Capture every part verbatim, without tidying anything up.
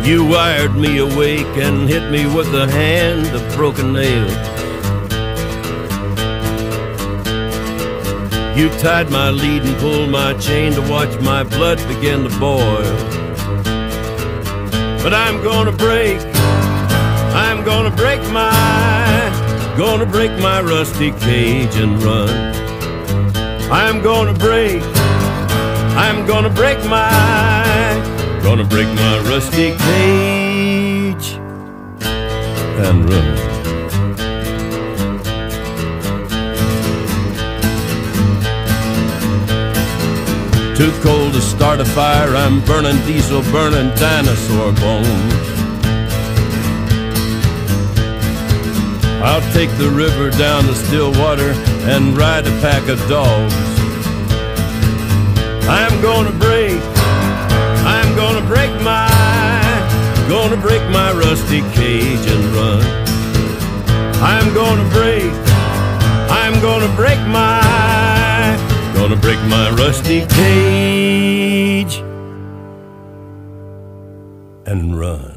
You wired me awake and hit me with the hand of broken nails. You tied my lead and pulled my chain to watch my blood begin to boil. But I'm gonna break, I'm gonna break my, gonna break my rusty cage and run. I'm gonna break, I'm gonna break my, gonna break my rusty cage and run. Too cold to start a fire, I'm burning diesel, burning dinosaur bones. I'll take the river down to Stillwater and ride a pack of dogs. I'm gonna break, I'm gonna break my, gonna break my rusty cage and run. I'm gonna break, I'm gonna break my, gonna break my rusty cage and run.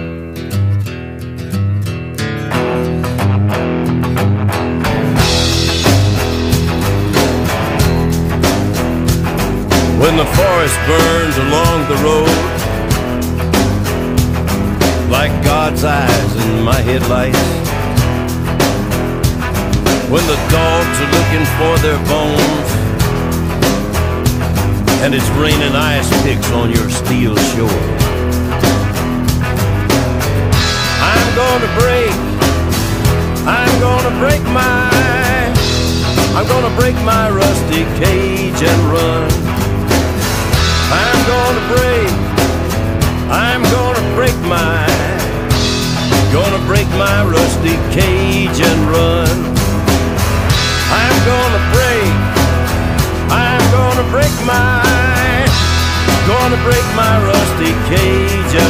When the forest burns along the road like God's eyes in my headlights, when the dogs are looking for their bones and it's raining ice picks on your steel shore, I'm gonna break, I'm gonna break my, I'm gonna break my rusty cage and run. I'm gonna break, I'm gonna break my, gonna break my rusty cage and run. I'm gonna break, I'm gonna break my, gonna break my rusty cage